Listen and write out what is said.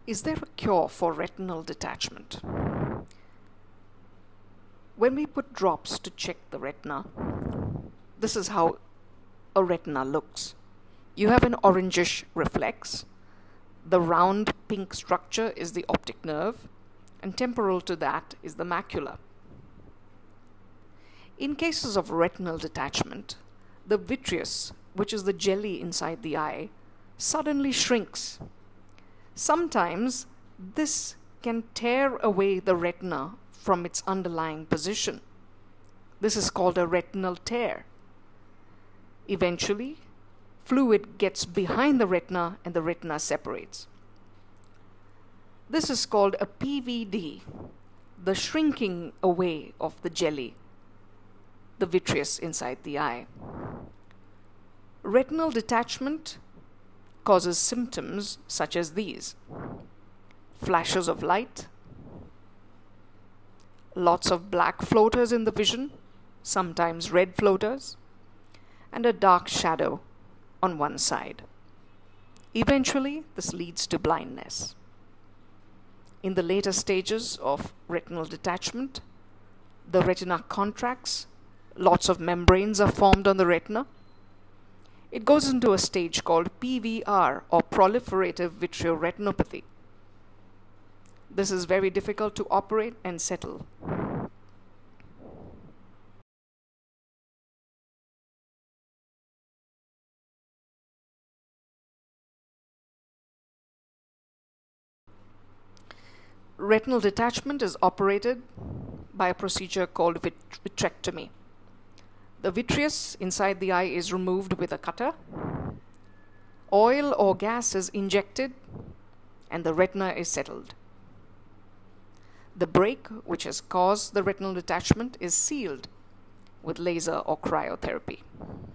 Is there a cure for retinal detachment? When we put drops to check the retina, this is how a retina looks. You have an orangish reflex. The round pink structure is the optic nerve, and temporal to that is the macula. In cases of retinal detachment, the vitreous, which is the jelly inside the eye, suddenly shrinks. Sometimes this can tear away the retina from its underlying position. This is called a retinal tear. Eventually, fluid gets behind the retina and the retina separates. This is called a PVD, the shrinking away of the jelly, the vitreous inside the eye. Retinal detachment causes symptoms such as these: flashes of light, lots of black floaters in the vision, sometimes red floaters, and a dark shadow on one side. Eventually, this leads to blindness. In the later stages of retinal detachment, the retina contracts, lots of membranes are formed on the retina. It goes into a stage called PVR, or proliferative vitreoretinopathy. This is very difficult to operate and settle. Retinal detachment is operated by a procedure called vitrectomy. The vitreous inside the eye is removed with a cutter. Oil or gas is injected and the retina is settled. The break, which has caused the retinal detachment, is sealed with laser or cryotherapy.